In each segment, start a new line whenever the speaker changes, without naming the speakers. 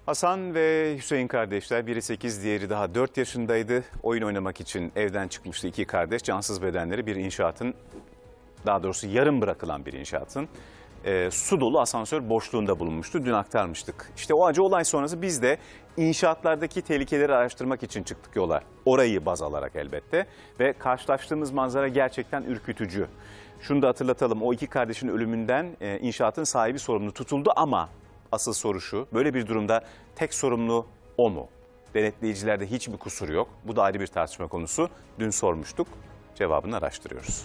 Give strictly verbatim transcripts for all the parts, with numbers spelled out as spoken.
Hasan ve Hüseyin kardeşler, biri sekiz, diğeri daha dört yaşındaydı. Oyun oynamak için evden çıkmıştı iki kardeş. Cansız bedenleri bir inşaatın, daha doğrusu yarım bırakılan bir inşaatın e, su dolu asansör boşluğunda bulunmuştu. Dün aktarmıştık. İşte o acı olay sonrası biz de inşaatlardaki tehlikeleri araştırmak için çıktık yola. Orayı baz alarak elbette. Ve karşılaştığımız manzara gerçekten ürkütücü. Şunu da hatırlatalım, o iki kardeşin ölümünden e, inşaatın sahibi sorumlu tutuldu ama asıl soru şu: böyle bir durumda tek sorumlu o mu? Denetleyicilerde hiçbir kusur yok. Bu da ayrı bir tartışma konusu. Dün sormuştuk. Cevabını araştırıyoruz.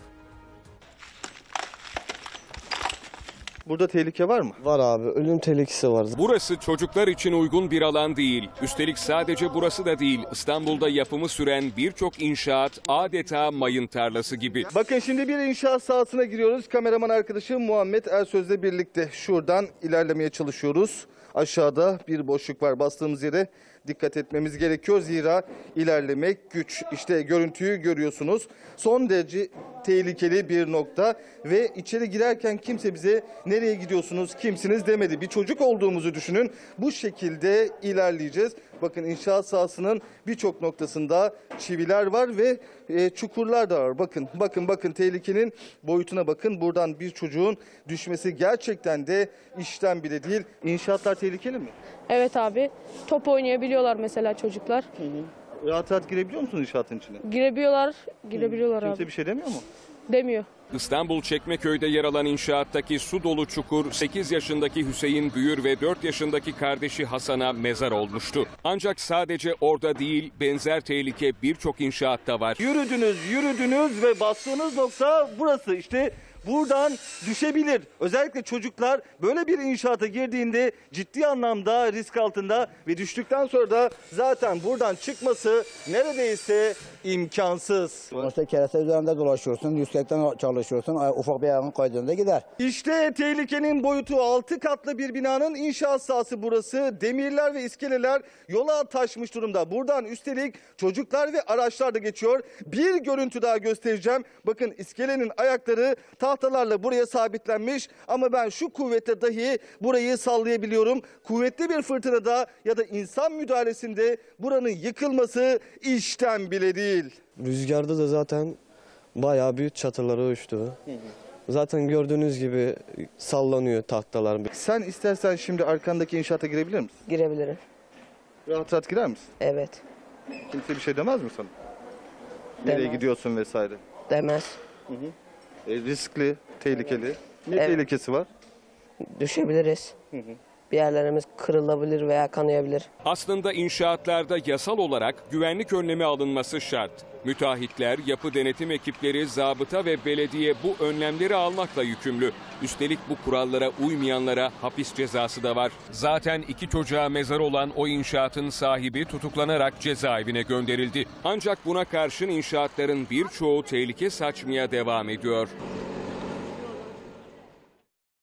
Burada tehlike var mı?
Var abi, ölüm tehlikesi var.
Burası çocuklar için uygun bir alan değil. Üstelik sadece burası da değil. İstanbul'da yapımı süren birçok inşaat adeta mayın tarlası gibi.
Bakın şimdi bir inşaat sahasına giriyoruz. Kameraman arkadaşım Muhammed Ersöz'le birlikte şuradan ilerlemeye çalışıyoruz. Aşağıda bir boşluk var. Bastığımız yere dikkat etmemiz gerekiyor. Zira ilerlemek güç. İşte görüntüyü görüyorsunuz. Son derece tehlikeli bir nokta ve içeri girerken kimse bize nereye gidiyorsunuz, kimsiniz demedi. Bir çocuk olduğumuzu düşünün. Bu şekilde ilerleyeceğiz. Bakın inşaat sahasının birçok noktasında çiviler var ve e, çukurlar da var. Bakın, bakın, bakın tehlikenin boyutuna bakın. Buradan bir çocuğun düşmesi gerçekten de işten bile değil. İnşaatlar tehlikeli mi?
Evet abi. Top oynayabiliyorlar mesela çocuklar.
Hı hı. Rahat rahat girebiliyor musun inşaatın içine?
Girebiliyorlar, girebiliyorlar
Kimse
abi.
bir şey demiyor mu?
Demiyor.
İstanbul Çekmeköy'de yer alan inşaattaki su dolu çukur sekiz yaşındaki Hüseyin Büyür ve dört yaşındaki kardeşi Hasan'a mezar olmuştu. Ancak sadece orada değil, benzer tehlike birçok inşaatta var.
Yürüdünüz, yürüdünüz ve bastığınız nokta burası. İşte buradan düşebilir. Özellikle çocuklar böyle bir inşaata girdiğinde ciddi anlamda risk altında ve düştükten sonra da zaten buradan çıkması neredeyse imkansız.
Sonuçta kereste üzerinde dolaşıyorsun, yüksekten çalışıyorsun, ufak bir ayağın kaydığında gider.
İşte tehlikenin boyutu: altı katlı bir binanın inşaat sahası burası. Demirler ve iskeleler yola taşmış durumda. Buradan üstelik çocuklar ve araçlar da geçiyor. Bir görüntü daha göstereceğim. Bakın iskelenin ayakları tahtalarla buraya sabitlenmiş ama ben şu kuvvette dahi burayı sallayabiliyorum. Kuvvetli bir fırtınada ya da insan müdahalesinde buranın yıkılması işten bile değil.
Rüzgarda da zaten bayağı büyük çatıları uçtu. Hı hı. Zaten gördüğünüz gibi sallanıyor tahtalar.
Sen istersen şimdi arkandaki inşaata girebilir misin?
Girebilirim.
Rahat rahat girer misin?
Evet.
Kimse bir şey demez mi sana? Nereye
Demez.
gidiyorsun vesaire?
Demez.
Hı hı. E, riskli, tehlikeli. Ne
Evet.
tehlikesi var?
Düşebiliriz.
Hı hı.
Bir yerlerimiz kırılabilir veya kanayabilir.
Aslında inşaatlarda yasal olarak güvenlik önlemi alınması şart. Müteahhitler, yapı denetim ekipleri, zabıta ve belediye bu önlemleri almakla yükümlü. Üstelik bu kurallara uymayanlara hapis cezası da var. Zaten iki çocuğa mezar olan o inşaatın sahibi tutuklanarak cezaevine gönderildi. Ancak buna karşın inşaatların birçoğu tehlike saçmaya devam ediyor.